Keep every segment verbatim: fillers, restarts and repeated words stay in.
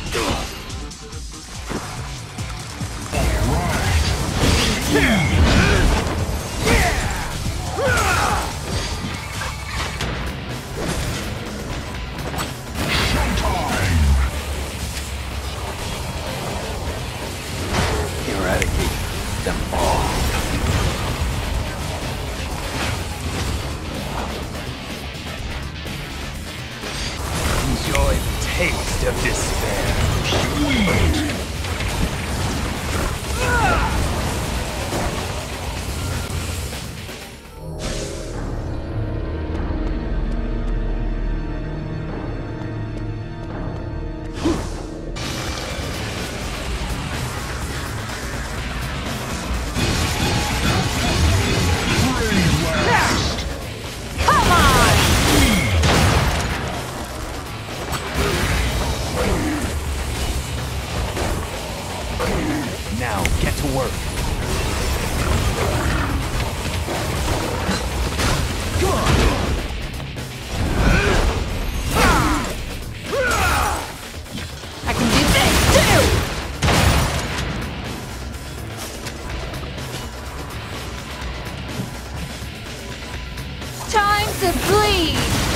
Eradicate them all. Enjoy the taste of despair. Sweet. Now, get to work. Come on. I can do this too! Time to bleed!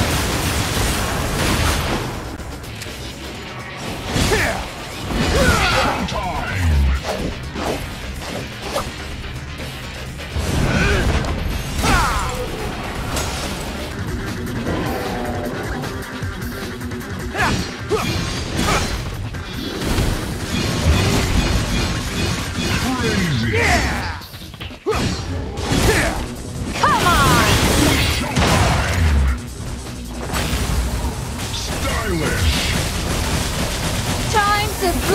Come on! Stylish. Time to bleed!